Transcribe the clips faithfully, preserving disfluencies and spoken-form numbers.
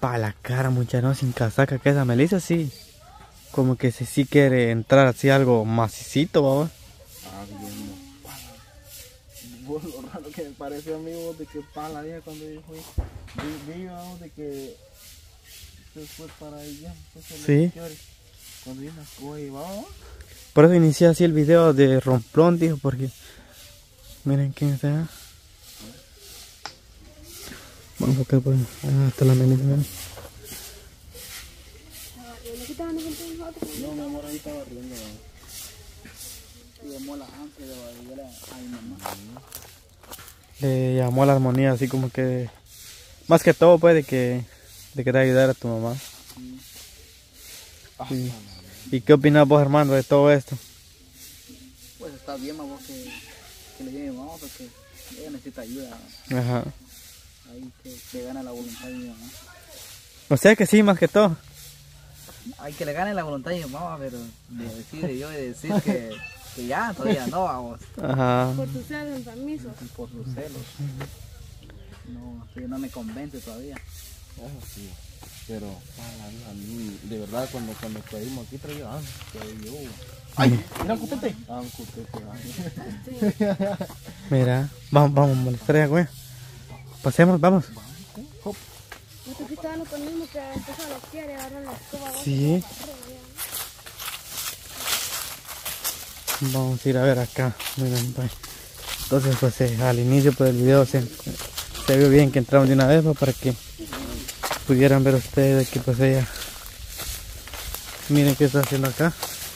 Pa' la cara, mucha no, sin casaca, que esa Melissa sí. Como que si sí quiere entrar así algo macicito, ¿va? Ah, bien. Vos, lo raro que me pareció a mí, vos, de que pa' la vieja cuando yo fui. Vi, vi vos, de que se fue para allá. Sí. Cuando vino a Coy, ¿va? Por eso inicié así el video de Romplón, dijo, porque... Miren quién está. Vamos a buscar por ahí. Ah, está la Melissa, miren. No, mi amor, ahí estaba riendo. Y llamó la ansia de ayudar a mi mamá. Le llamó a la armonía, así como que... Más que todo, pues, de que... De querer ayudar a tu mamá. Sí. Sí. ¿Y qué opinas vos, hermano, de todo esto? Pues está bien, mamá, que, que le diga a mi mamá, porque ella necesita ayuda. Ajá. Ahí que, que gana la voluntad de mi mamá. O sea que sí, más que todo. Hay que le gane la voluntad de mi mamá, pero de decir de yo de decir que, que ya, todavía no, vamos. Ajá. Por tus celos, permiso. Por sus celos. No, sí, no me convence todavía. Eso sí, pero a, a mí, de verdad, cuando, cuando caímos aquí traía ah, yo. ¡Ay! ¡Mira un cutete! Ah, un cutete, ah. Mira, vamos, vamos a molestar a güey. Pasemos, vamos. ¿No te fuiste dando con el mismo que empezó a los pies y agarró la escoba? Sí. Vamos a ir a ver acá. Miren, pues. Entonces, pues eh, al inicio pues, del video se, se vio bien que entramos de una vez, pues, para que pudieran ver ustedes que pues ella... Miren qué está haciendo acá.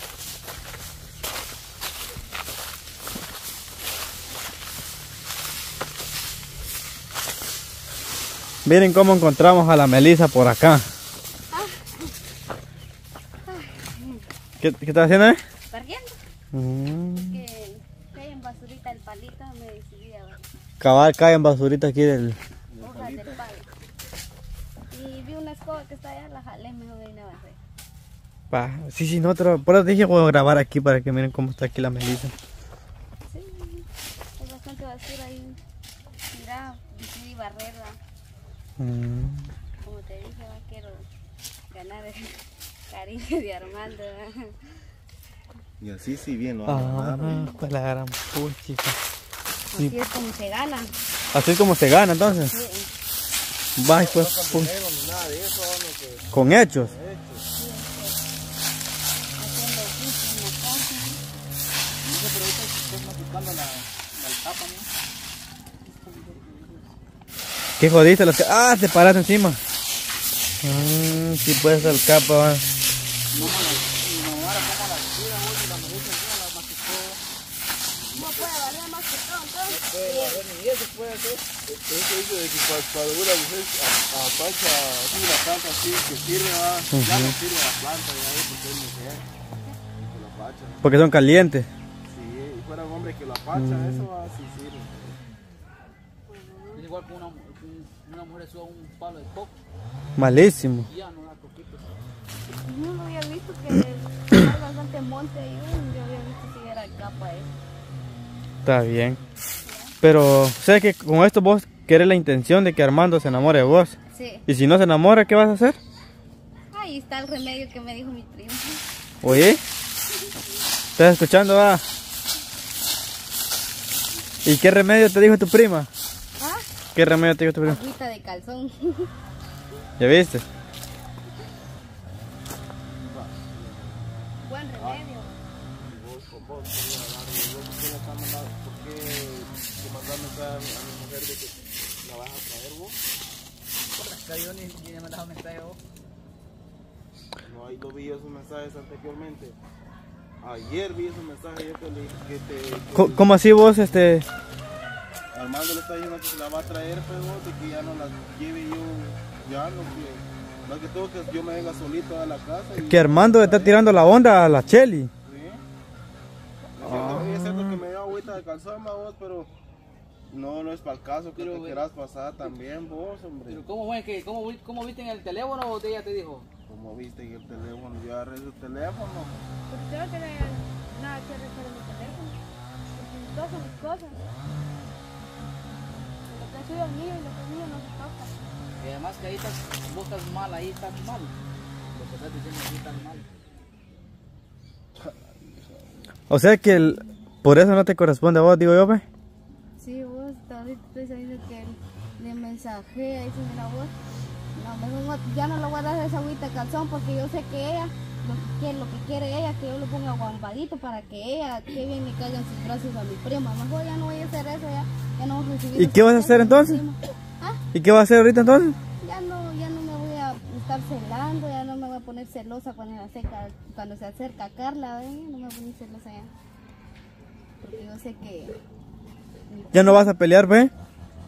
Miren cómo encontramos a la Melissa por acá. ¿Qué, qué estás haciendo, eh? Barriendo. Mm. Que cae en basurita el palito, me decidí a ver. Cabal cae en basurita aquí del... Hojas del palo. Y vi una escoba que está allá, la jalé, mejor vine a barrer. Pa, sí, sí, nosotros, por eso dije voy a grabar aquí para que miren cómo está aquí la Melissa. Sí, hay bastante basura ahí. Mira, decidí barrerla. Mm. Como te dije, va, quiero ganar el cariño de Armando. Y así sí bien lo Ah, agarraron. pues la gran puchica. Así Sí. es como se gana. Así es como se gana entonces. Sí. Bye, pues, No pu- con dinero ni nada de eso, no que con hechos. Haciendo oficio en la casa. No sé, pero ahorita estás machucando la, la tapa, ¿no? ¿Qué jodiste? Los que... Ah, te paraste encima. Mm, sí puede ser el capa. Va. Mi mamá la como la tira, y la merece encima la machucó. No puede valer más que todo, entonces. Puede barrer ni eso puede hacer. eso dice de que cuando, cuando una mujer apacha así una planta así que sirve, va, ya no sirve la planta ya es porque es mujer que la apacha. Porque son calientes. Si y fuera un hombre que lo apacha, eso va, sí sirve. Es igual que una, una mujer suba un palo de coco Malísimo. y ya no da coquitos. Yo no había visto que hay bastante monte ahí. Yo había visto que era capa eso. Está bien. Pero, sé que con esto vos querés la intención de que Armando se enamore de vos. Sí. Y si no se enamora, ¿qué vas a hacer? Ahí está el remedio que me dijo mi primo. Oye, ¿estás escuchando? Va? ¿Y qué remedio te dijo tu prima? ¿Ah? ¿Qué remedio te dijo tu prima? Agüita de calzón. ¿Ya viste? Buen remedio. Vos, con vos, ¿por qué le estás mandando, por qué le mandas mensaje a mi mujer de que la vas a traer vos? Porque yo ni, ni me mandaba mensaje a vos. No, ahí lo vi esos mensajes anteriormente. Ayer vi esos mensajes yo que, le, que te... que Co- ¿Cómo así vos, este? Armando le está diciendo que se la va a traer, pero de que ya no la lleve yo, ya no que... Más que todo que yo me venga solito a la casa. Y Que Armando le está tirando la onda a la Cheli. Sí. Es cierto, es cierto que me dio agüita de calzón, ma, vos, pero no, no es para el caso que Pero, te güey. quieras pasar también vos, hombre. Pero ¿cómo fue que cómo, vi- cómo viste en el teléfono o ella te dijo? Como viste en el teléfono, yo agarré su teléfono. Porque yo no tenía nada que hacer en mi teléfono. Porque todas son mis cosas. Lo que es suyo es mío y lo que es mío no se toca. Y además que ahí estás, vos estás mal, ahí estás mal. Lo que estás diciendo ahí estás mal. O sea que el, por eso no te corresponde a vos, digo yo, ve. Sí, vos, ahorita estoy diciendo que le mensajé, dice, mira vos, no, mejor no- ya no le voy a dar esa agüita de calzón porque yo sé que ella, lo que quiere, lo que quiere ella, que yo lo ponga guampadito para que ella, que bien le caigan sus brazos a mi prima. Mejor ya no voy a hacer eso, ya, ya no voy a recibir. ¿Y esos qué vas a besos hacer de mi entonces? prima. ¿Ah? ¿Y qué vas a hacer ahorita entonces? Ya no, ya no me voy a estar celando, ya no me voy a poner celosa cuando se acerca, cuando se acerca Carla, ¿eh? No me voy a poner celosa ya. Porque yo sé que Ya no vas a pelear, ve. con,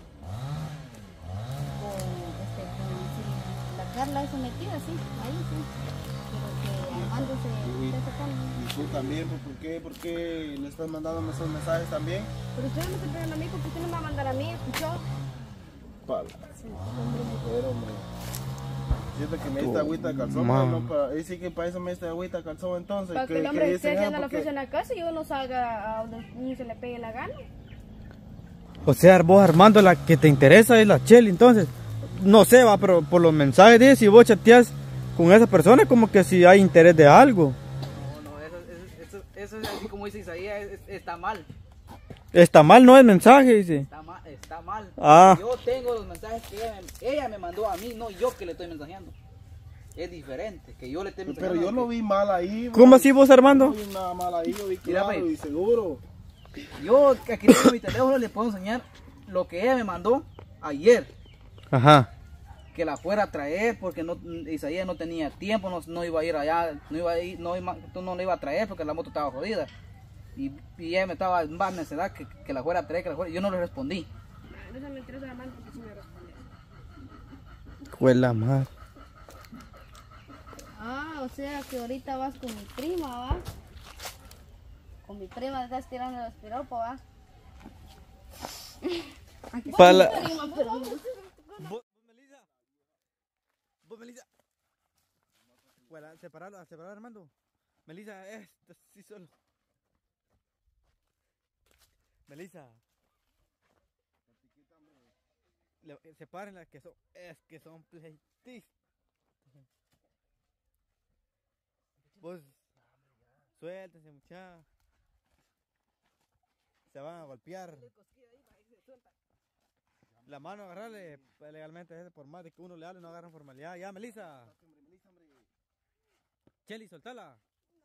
este, con sí, la Carla es sometida, sí, ahí sí. Pero que Armando se esté sacando. Y tú también, pues, ¿por qué, por qué le estás mandando esos mensajes también? Pero usted no me está pidiendo a mí, porque usted no me va a mandar a mí, ¿escuchó? Pala. Hombre, mujer, hombre. Siento que me diste agüita de calzón, Man. pero no para... Ahí sí que para eso me diste agüita de calzón, entonces. Para que ¿qué- el qué hombre esté dicen? haciendo Ah, la porque- fuerza en la casa y uno salga a donde uno se le pegue la gana. O sea, vos Armando, la que te interesa es la Cheli, entonces. No sé, va, pero por los mensajes dice, si vos chateas con esa persona, como que si hay interés de algo. No, no, eso, eso, eso, eso es así como dice Isaías, es- es- está mal. Está mal, no es mensaje, dice. Está mal, está mal. Ah. Yo tengo los mensajes que ella me, ella me mandó a mí, no yo que le estoy mensajeando. Es diferente, que yo le esté mensajeando. Pero yo no vi mal ahí. ¿Cómo bro. así vos, No Armando? vi nada mal ahí, yo vi Mira, claro pues. y seguro. Yo aquí tengo mi teléfono, le puedo enseñar lo que ella me mandó ayer. Ajá. Que la fuera a traer porque no, Isaías no tenía tiempo, no, no iba a ir allá, no iba a ir, no iba, no la iba a traer porque la moto estaba jodida. Y, y ella me estaba en más necesidad que, que la fuera a traer, que la fuera. Yo no le respondí. No se me interesa la mano porque sí me responde. Huela mal. Ah, o sea que ahorita vas con mi prima, ¿va? Con mi prima estás tirando el espiropo, ¿va? Para la... Prima, pero- Vos, Melissa. Vos, Melissa. Huela, separalo, separalo, Armando. Melissa, esto sí solo. Melissa. Le- Sepárenlas que son, es que son pleitistas. Vos, suéltense, muchachos. Se van a golpear. La mano agarrarle pues, legalmente es por más de que uno le hable no agarran formalidad. Ya, Melissa. Cheli, soltala.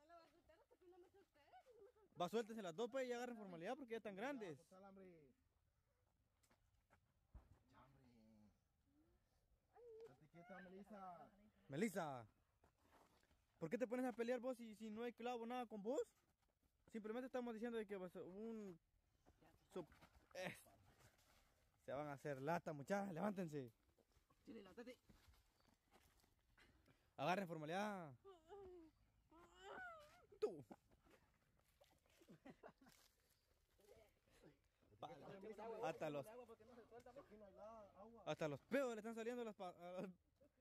Va, suéltense las dos pues y agarren formalidad porque ya están grandes. Melissa, ¿por qué te pones a pelear vos si, si no hay clavo nada con vos? Simplemente estamos diciendo de que pues, un... su- eh, se van a hacer lata, muchachos, levántense. Agarren formalidad. Tú. Hasta los... Hasta los peos le están saliendo las... pa- a las-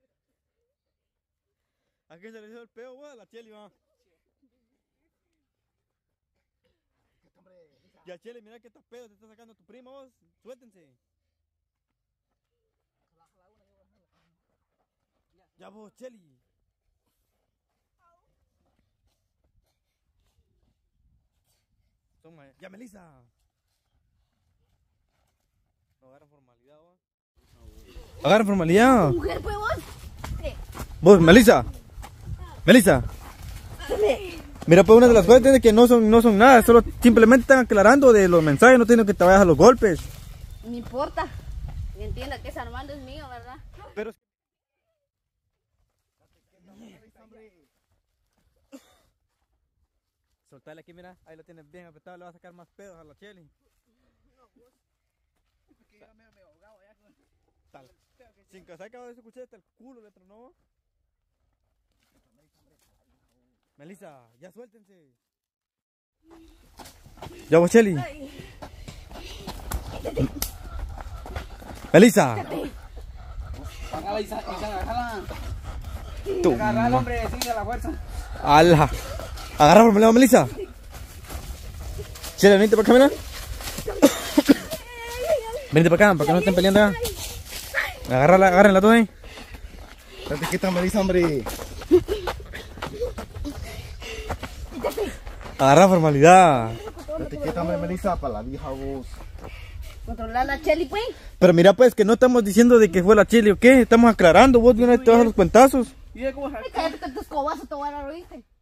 ¿A quién se le hizo el peo, güey? A la Cheli, va. Ya, Cheli, mira que estos pedos te está sacando tu prima, vos. Suéltense. Ya vos, Cheli. Toma, ya, Melissa. No agarran formalidad, vos. Agarran formalidad. Mujer, pues vos. Vos, Melissa. Melissa. Mira, pues una de las cosas es que no son, no son nada, solo simplemente están aclarando de los mensajes, no tienen que te vayas a los golpes. No importa. Y entienda que ese Armando es mío, ¿verdad? Pero... Soltale aquí, mira, ahí lo tienes bien apretado, le va a sacar más pedos a la Cheli. Tal. Sin que se acaba de escuchar hasta el culo le tronó. Melissa, ya suéltense. Ya vos, Cheli. Melissa. Agárrala, Isa, Isa, agárrala. Tú. Agárrala, hombre, sigue la fuerza. Ala. Agarra por lado, Melissa. Cheli, venite para acá, mira. Venite para acá, para que no estén peleando acá. Agárrala, agárrenla todos ahí. Date quita, Melissa, hombre. Agarra formalidad. Date quita, Melissa, para la vieja voz. Controlar la Cheli, pues. Pero mira pues que no estamos diciendo de que fue la chile o qué, estamos aclarando, vos de una vez te vas a los cuentazos. ¿Y cómo es? Ay, cállate que tu escobazo te voy a dar, ¿oíste?